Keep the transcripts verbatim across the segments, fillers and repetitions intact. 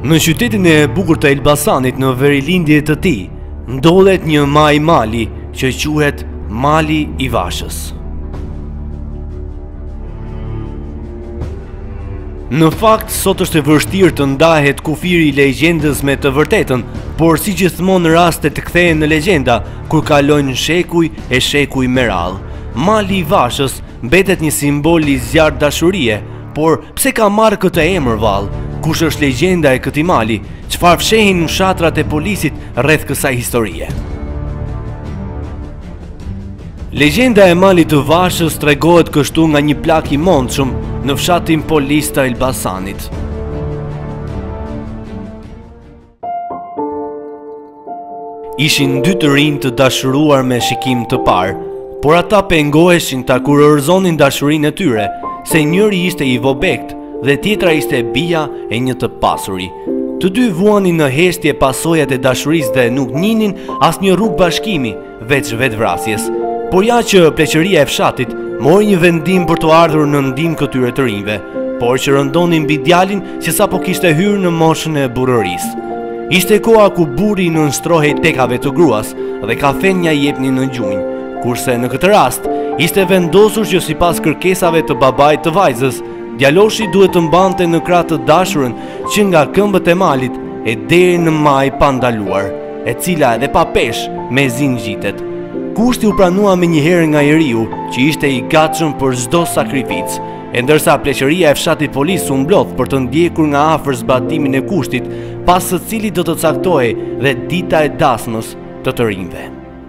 Në qytetin e bukur të Elbasanit, në verilindje të tij, ndodhet një maj mali që quhet Mali i Vashës. Në fakt, sot është e vështirë të ndahet kufiri i legjendës me të vërtetën, por si gjithmonë rastet kthehen në legjenda, kur kalojnë shekuj e shekuj me radhë. Mali i Vashës mbetet një simbol i zjarrtë dashurie, por pse ka marrë këtë emër vallë? Kush është legjenda e këtij mali? Çfarë fshehin fshatrat e polisit rreth kësaj historie? Legjenda e Malit të Vashës tregohet kështu nga një plak i mondshëm në fshatin polis të Elbasanit. Ishin dy të rinj të dashuruar me shikim të parë, por ata pengoheshin ta kurorëzonin dashurinë e tyre, se njëri ishte i vobekt dhe tjetra ishte bija e një të pasuri. Të dy vuanin në heshtje pasojat e dashurisë dhe nuk njinin asnjë rrugë bashkimi, veç vetvrasjes. Por ja që pleqëria e fshatit mori një vendim për të ardhur në ndihmë këtyre të rinjve, por që rëndonin mbi djalin që sapo kishte hyrë në moshën e burrërisë. Ishte koha ku burri nënshtrohej tekave të gruas dhe kafenja i jepnin në gjunjë, kurse në këtë rast ishte vendosur që sipas kërkesave të babait të vajzës, djaloshi duhet të mbante në krah të dashurën që nga këmbët e malit e deri në maj pa ndaluar, e cila edhe pa pesh me zin gjitet. Kushti u pranua me njëherë nga njeriu që ishte i gatshëm për çdo sakrificë, e ndërsa pleqëria e fshatit polis u mblodh për të ndjekur nga afër zbatimin e kushtit, pas së cilit do të caktohej dhe dita e dasmës të të rinjve.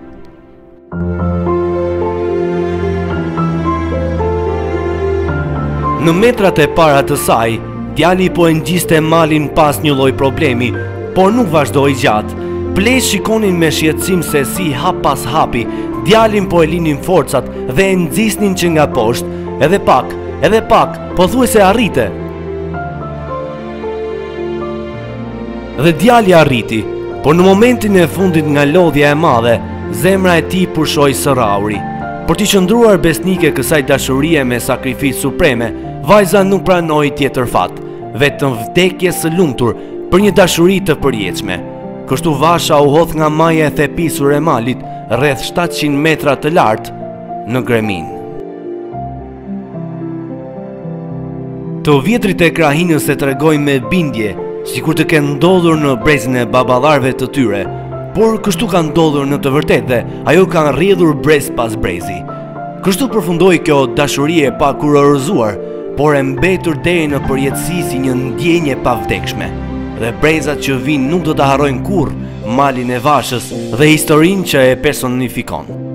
Në metrat e para të saj, djali po e ngjiste malin pas një lloj problemi, por nuk vazhdoi gjatë. Pleqë shikonin me shqetësim se si hap pas hapi, djalin po e linin forcat dhe e nxisnin që nga poshtë, edhe pak, edhe pak, pothuajse arrite. Dhe djali arriti, por në momentin e fundit nga lodhja e madhe, zemra e tij pushoi së rrauri. Për t'i qëndruar besnike kësaj dashurie me sakrificë supreme, vajza nuk pranoi tjetër fat, vetëm vdekje së lumtur për një dashuri të përjetshme. Kështu Vasha u hodh nga maja e thepisur e malit rreth shtatëqind metra të lartë në gremin. Të vjetrit e krahinës e tregojnë me bindje, sikur të kenë ndodhur në brezin e baballarëve të tyre, por kështu ka ndodhur në të vërtetë dhe ajo ka rrjedhur brez pas brezi. Kështu përfundoi kjo dashurie e pa kurorëzuar, por e mbetur deri në përjetësi si një ndjenjë pa vdekshme. Dhe brezat që vinë nuk do të harrojnë kurrë malin e Vashës dhe historinë që e personifikon.